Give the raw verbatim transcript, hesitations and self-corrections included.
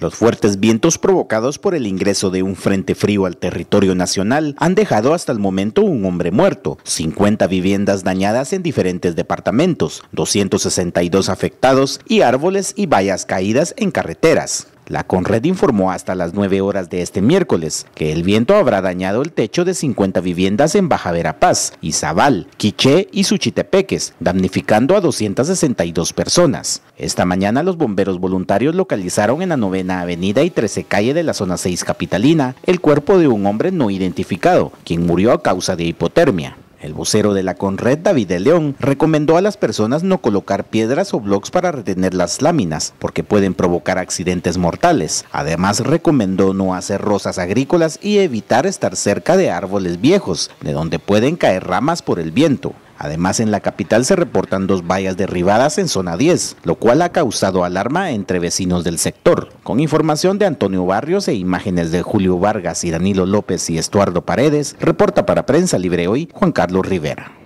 Los fuertes vientos provocados por el ingreso de un frente frío al territorio nacional han dejado hasta el momento un hombre muerto, cincuenta viviendas dañadas en diferentes departamentos, doscientos sesenta y dos afectados y árboles y vallas caídas en carreteras. La Conred informó hasta las nueve horas de este miércoles que el viento habrá dañado el techo de cincuenta viviendas en Baja Verapaz, Izabal, Quiché y Suchitepeques, damnificando a doscientas sesenta y dos personas. Esta mañana los bomberos voluntarios localizaron en la novena avenida y trece calle de la zona seis capitalina el cuerpo de un hombre no identificado, quien murió a causa de hipotermia. El vocero de la Conred, David de León, recomendó a las personas no colocar piedras o bloques para retener las láminas, porque pueden provocar accidentes mortales. Además, recomendó no hacer rozas agrícolas y evitar estar cerca de árboles viejos, de donde pueden caer ramas por el viento. Además, en la capital se reportan dos vallas derribadas en zona diez, lo cual ha causado alarma entre vecinos del sector. Con información de Antonio Barrios e imágenes de Julio Vargas y Danilo López y Estuardo Paredes, reporta para Prensa Libre Hoy Juan Carlos Rivera.